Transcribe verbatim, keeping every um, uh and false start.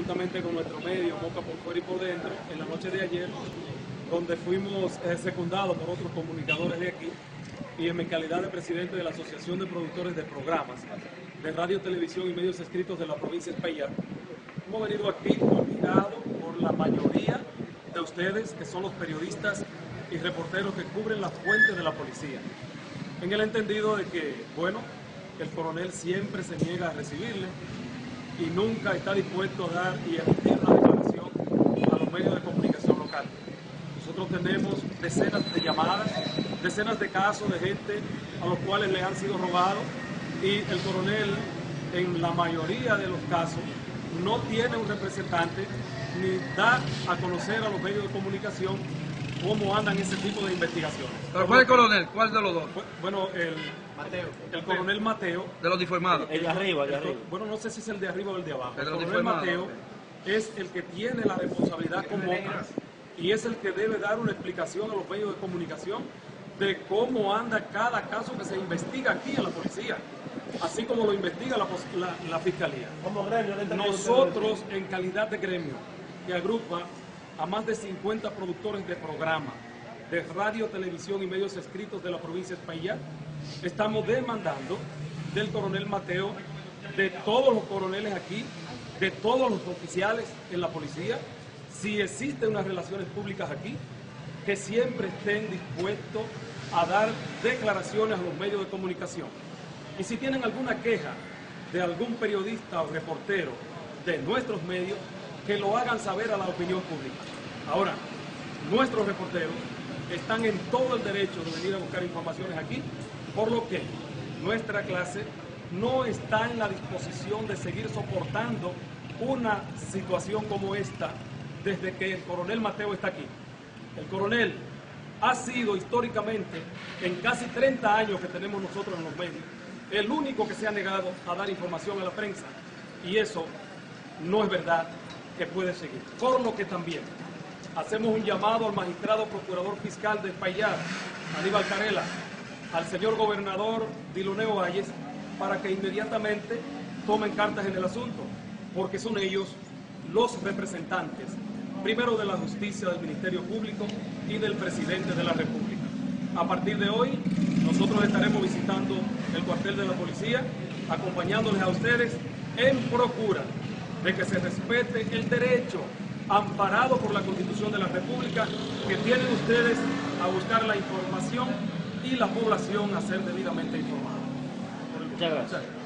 juntamente con nuestro medio, Moca por fuera y por dentro, en la noche de ayer, donde fuimos eh, secundados por otros comunicadores de aquí, y en mi calidad de presidente de la Asociación de Productores de Programas de Radio, Televisión y Medios Escritos de la provincia de Espaillat. Hemos venido aquí invitados por la mayoría de ustedes, que son los periodistas y reporteros que cubren las fuentes de la policía, en el entendido de que, bueno, el coronel siempre se niega a recibirle y nunca está dispuesto a dar y emitir una declaración a los medios de comunicación locales. Nosotros tenemos decenas de llamadas, decenas de casos de gente a los cuales le han sido robados, y el coronel, en la mayoría de los casos, no tiene un representante ni da a conocer a los medios de comunicación cómo andan ese tipo de investigaciones. ¿Pero cuál es el coronel? ¿Cuál de los dos? Bueno, el, Mateo. el coronel Mateo. De los deformados. El de arriba, el de arriba. Bueno, no sé si es el de arriba o el de abajo. El El de los coronel deformados. Mateo es el que tiene la responsabilidad con Moca y es el que debe dar una explicación a los medios de comunicación de cómo anda cada caso que se investiga aquí en la policía, así como lo investiga la, la, la Fiscalía. Como gremio, Nosotros, en calidad de gremio, que agrupa a más de cincuenta productores de programa de radio, televisión y medios escritos de la provincia de Espaillat, estamos demandando del coronel Mateo, de todos los coroneles aquí, de todos los oficiales en la policía, si existen unas relaciones públicas aquí, que siempre estén dispuestos a dar declaraciones a los medios de comunicación. Y si tienen alguna queja de algún periodista o reportero de nuestros medios, que lo hagan saber a la opinión pública. Ahora, nuestros reporteros están en todo el derecho de venir a buscar informaciones aquí, por lo que nuestra clase no está en la disposición de seguir soportando una situación como esta desde que el coronel Mateo está aquí. El coronel ha sido históricamente, en casi treinta años que tenemos nosotros en los medios, el único que se ha negado a dar información a la prensa, y eso no es verdad que puede seguir. Por lo que también hacemos un llamado al magistrado procurador fiscal de Espaillat, Aníbal Carela, al señor gobernador Diloneo Valles, para que inmediatamente tomen cartas en el asunto, porque son ellos los representantes, primero de la justicia, del Ministerio Público y del presidente de la República. A partir de hoy, nosotros estaremos visitando el cuartel de la policía, acompañándoles a ustedes en procura de que se respete el derecho amparado por la Constitución de la República que tienen ustedes a buscar la información y la población a ser debidamente informada. Muchas gracias.